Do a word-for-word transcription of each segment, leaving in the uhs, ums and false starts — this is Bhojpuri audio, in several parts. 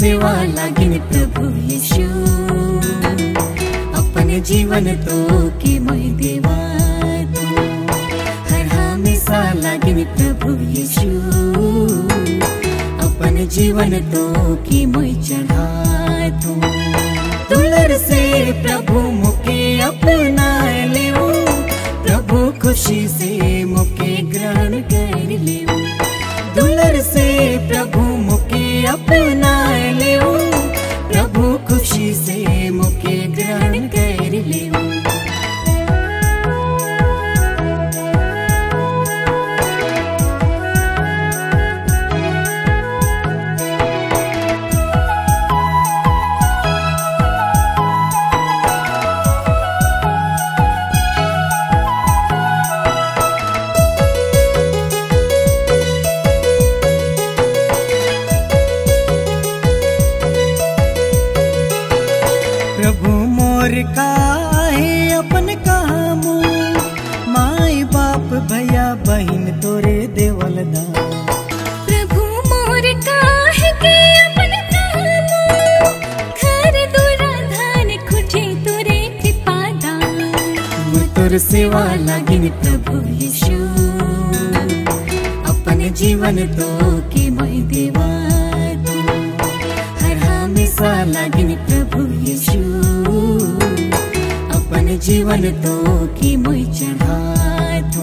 सेवा लागिन प्रभु यीशु, अपन जीवन तो के मोहि देवा तू। हर हमेशा लागिन प्रभु यीशु, अपन जीवन तो के मोहि चढ़ा तू। दुलर से प्रभु मुके अपना लेऊ, प्रभु खुशी से मुके ग्रहण कर लेऊ। दुलर से प्रभु मुके अपना लेऊ, प्रभु खुशी से मुके ग्रहण कर लेऊ। प्रभु मोर काहे अपन कामू, माई बाप भैया बहिन तोरे देवल दान। प्रभु मोर काहे के अपन कामू, घर दूरा धान खुजे तोरे कृपा दान। मैं तोर सेवा लागिन प्रभु यीशु, अपन जीवन तो के मोहि देवा तू। हर हमेशा लागिन प्रभु यीशु, अपन जीवन तो के मोहि चढ़ा तू।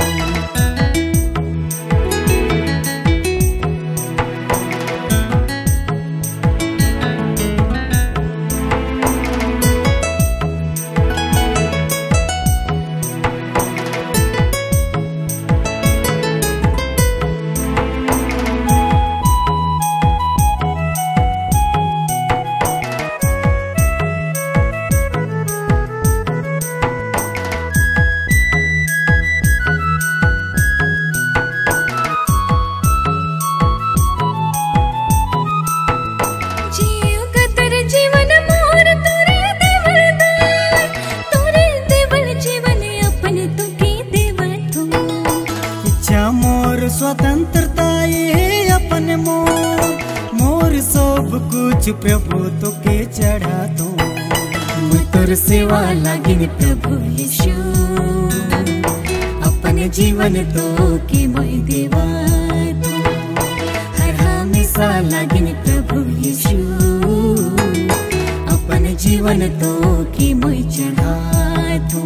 स्वतंत्रता ये अपन मोर, मोर सब कुछ प्रभु तो के चढ़ा दो। मैं तोर सेवा लागिन प्रभु यीशु, अपन जीवन तो के मोहि देवा तू। हर हमेशा लागिन प्रभु यीशु, अपन जीवन तो के मोहि चढ़ा तू।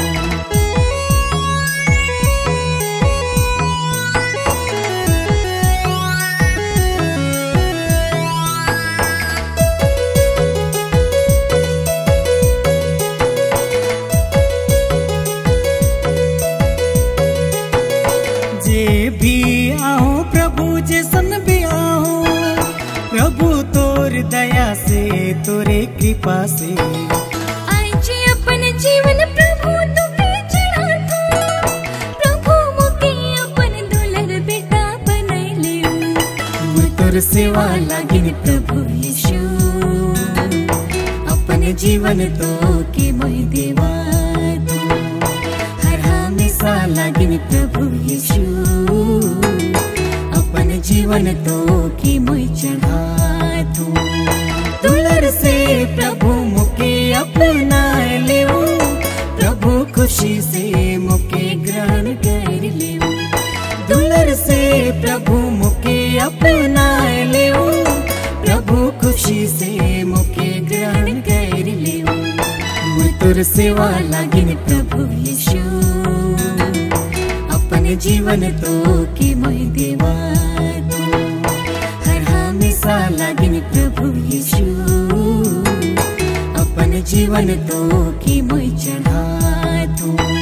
जे भी आऊं प्रभु जैसन भी आऊं, प्रभु तोर दया से तोरे कृपा से। आई जे अपन जीवन प्रभु तुके चढ़ा दो, प्रभु मुके अपन दुलर बेटा बनाई लेऊ। मैं तोर सेवा लागिन प्रभु यीशु, अपन जीवन तो के मोहि देवा तू। हर हमेशा लागिन प्रभु यीशु, अपन जीवन तो के मोहि चढ़ा तू। दुलर से प्रभु मुके अपना लेऊ, प्रभु खुशी से मुके ग्रहण कर लेऊ। दुलर से प्रभु मुके अपना लेऊ, प्रभु खुशी से मुके ग्रहण कर लेऊ। मैं तोर सेवा लागिन प्रभु यीशु, अपन जीवन तो के मोहि देवा तू। हर हमेशा लागिन प्रभु यीशु, अपन जीवन तो के मोहि चढ़ा तू।